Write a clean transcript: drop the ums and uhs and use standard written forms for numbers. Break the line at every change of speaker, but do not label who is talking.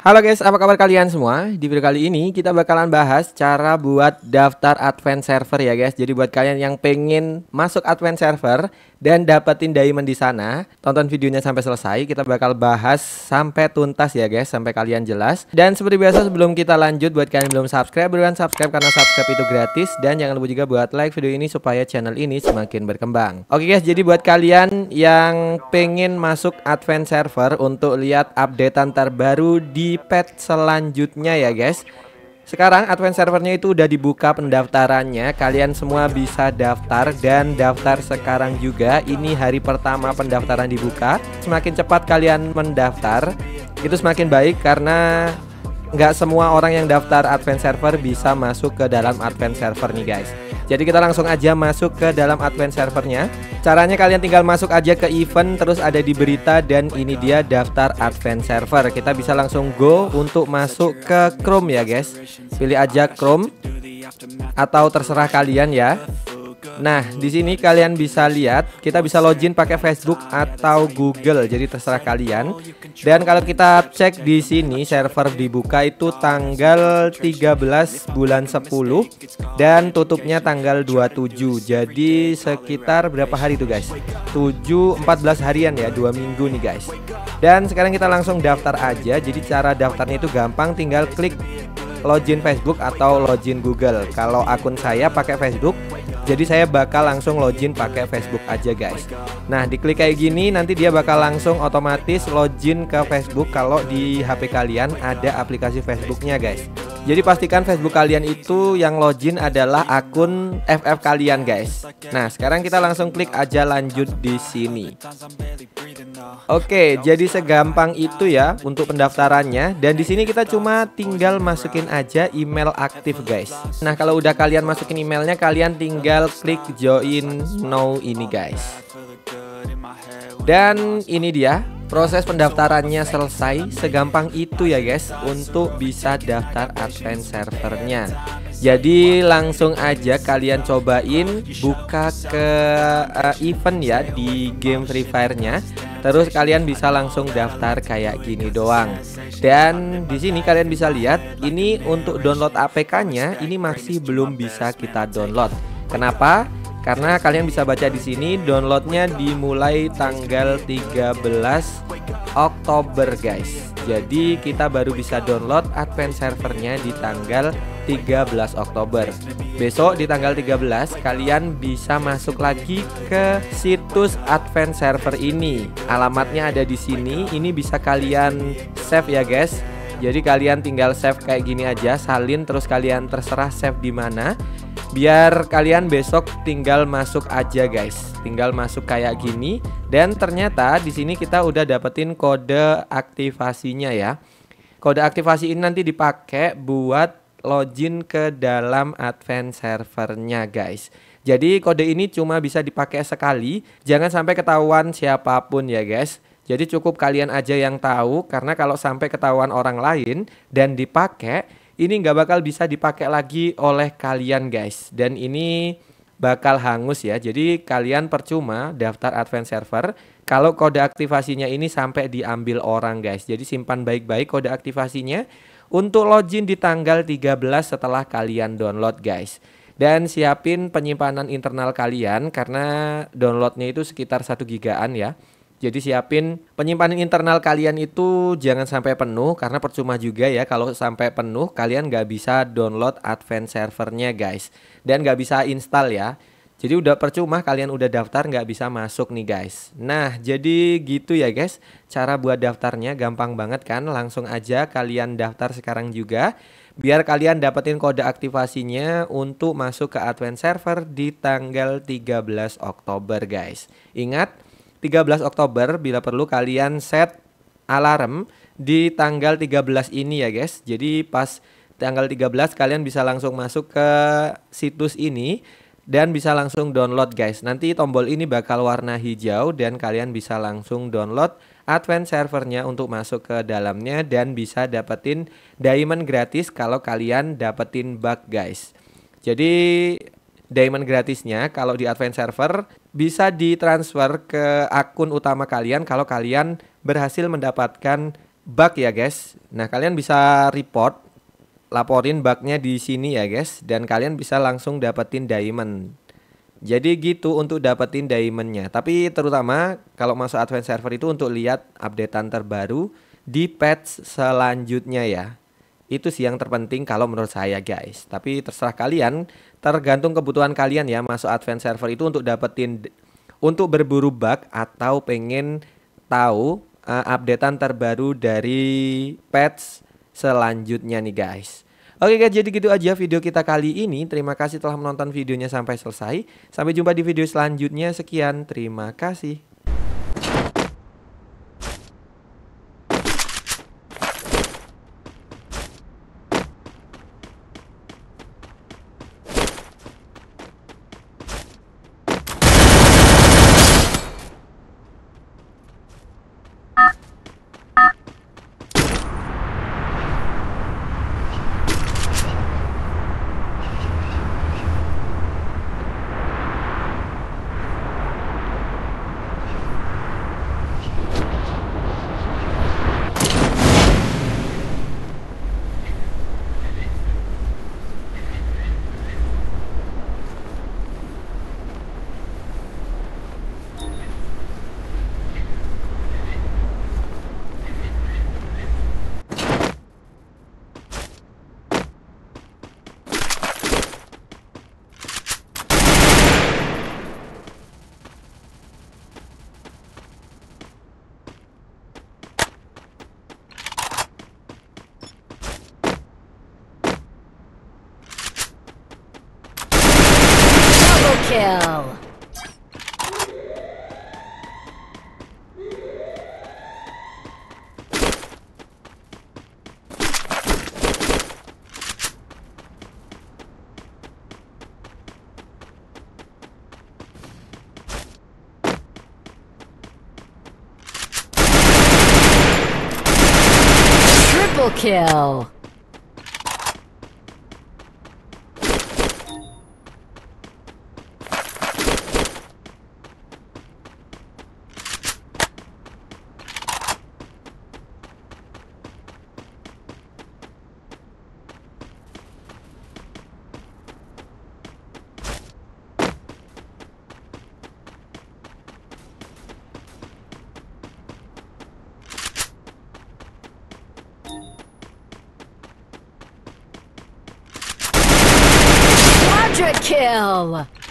Halo guys, apa kabar kalian semua? Di video kali ini kita bakalan bahas cara buat daftar advance server ya guys. Jadi buat kalian yang pengen masuk advance server dan dapetin diamond di sana, tonton videonya sampai selesai. Kita bakal bahas sampai tuntas ya guys, sampai kalian jelas. Dan seperti biasa sebelum kita lanjut, buat kalian yang belum subscribe, buruan subscribe karena subscribe itu gratis. Dan jangan lupa juga buat like video ini supaya channel ini semakin berkembang. Oke guys, jadi buat kalian yang pengen masuk advance server untuk lihat updatean terbaru di patch selanjutnya ya guys. Sekarang advance servernya itu udah dibuka pendaftarannya. Kalian semua bisa daftar dan daftar sekarang juga. Ini hari pertama pendaftaran dibuka. Semakin cepat kalian mendaftar itu semakin baik, karena nggak semua orang yang daftar advance server bisa masuk ke dalam advance server nih guys. Jadi kita langsung aja masuk ke dalam advance servernya. Caranya kalian tinggal masuk aja ke event, terus ada di berita, dan ini dia daftar advance server. Kita bisa langsung go untuk masuk ke Chrome ya guys. Pilih aja Chrome atau terserah kalian ya. Nah, di sini kalian bisa lihat kita bisa login pakai Facebook atau Google, jadi terserah kalian. Dan kalau kita cek di sini server dibuka itu tanggal 13 bulan 10 dan tutupnya tanggal 27. Jadi sekitar berapa hari itu guys? 14 harian ya, 2 minggu nih guys. Dan sekarang kita langsung daftar aja. Jadi cara daftarnya itu gampang, tinggal klik login Facebook atau login Google. Kalau akun saya pakai Facebook, jadi saya bakal langsung login pakai Facebook aja guys. Nah, diklik kayak gini nanti dia bakal langsung otomatis login ke Facebook kalau di HP kalian ada aplikasi Facebooknya guys. Jadi pastikan Facebook kalian itu yang login adalah akun FF kalian guys. Nah, sekarang kita langsung klik aja lanjut di sini. Oke, jadi segampang itu ya untuk pendaftarannya. Dan di sini kita cuma tinggal masukin aja email aktif guys. Nah, kalau udah kalian masukin emailnya, kalian tinggal klik join now ini guys. Dan ini dia, proses pendaftarannya selesai. Segampang itu ya guys untuk bisa daftar advance servernya. Jadi langsung aja kalian cobain buka ke event ya di game Free Fire-nya. Terus kalian bisa langsung daftar kayak gini doang. Dan di sini kalian bisa lihat ini untuk download APK-nya ini masih belum bisa kita download. Kenapa? Karena kalian bisa baca di sini downloadnya dimulai tanggal 13 Oktober guys. Jadi kita baru bisa download advance servernya di tanggal 13 Oktober. Besok di tanggal 13 kalian bisa masuk lagi ke situs advance server ini. Alamatnya ada di sini. Ini bisa kalian save ya guys. Jadi kalian tinggal save kayak gini aja, salin, terus kalian terserah save di mana. Biar kalian besok tinggal masuk aja guys. Tinggal masuk kayak gini. Dan ternyata di sini kita udah dapetin kode aktivasinya ya. Kode aktivasi ini nanti dipakai buat login ke dalam advance servernya guys. Jadi kode ini cuma bisa dipakai sekali. Jangan sampai ketahuan siapapun ya guys. Jadi cukup kalian aja yang tahu. Karena kalau sampai ketahuan orang lain dan dipakai, ini nggak bakal bisa dipakai lagi oleh kalian guys. Dan ini bakal hangus ya. Jadi kalian percuma daftar advance server kalau kode aktivasinya ini sampai diambil orang guys. Jadi simpan baik-baik kode aktivasinya untuk login di tanggal 13 setelah kalian download guys. Dan siapin penyimpanan internal kalian karena downloadnya itu sekitar 1 gigaan ya. Jadi siapin penyimpanan internal kalian itu jangan sampai penuh, karena percuma juga ya kalau sampai penuh kalian nggak bisa download advance servernya guys. Dan nggak bisa install ya. Jadi udah percuma kalian udah daftar nggak bisa masuk nih guys. Nah, jadi gitu ya guys. Cara buat daftarnya gampang banget kan. Langsung aja kalian daftar sekarang juga, biar kalian dapetin kode aktivasinya untuk masuk ke advance server di tanggal 13 Oktober guys. Ingat, 13 Oktober bila perlu kalian set alarm di tanggal 13 ini ya guys. Jadi pas tanggal 13 kalian bisa langsung masuk ke situs ini dan bisa langsung download guys. Nanti tombol ini bakal warna hijau dan kalian bisa langsung download advance servernya untuk masuk ke dalamnya dan bisa dapetin diamond gratis kalau kalian dapetin bug guys. Jadi diamond gratisnya kalau di advance server bisa ditransfer ke akun utama kalian kalau kalian berhasil mendapatkan bug ya guys. Nah, kalian bisa report, laporin bugnya di sini ya guys, dan kalian bisa langsung dapetin diamond. Jadi gitu untuk dapetin diamondnya. Tapi terutama kalau masuk advance server itu untuk lihat updatean terbaru di patch selanjutnya ya. Itu sih yang terpenting kalau menurut saya guys. Tapi terserah kalian, tergantung kebutuhan kalian ya. Masuk advance server itu untuk dapetin, untuk berburu bug atau pengen tahu updatean terbaru dari patch selanjutnya nih guys. Oke guys, jadi gitu aja video kita kali ini. Terima kasih telah menonton videonya sampai selesai. Sampai jumpa di video selanjutnya. Sekian, terima kasih.
Kill. Triple kill. Quadra kill!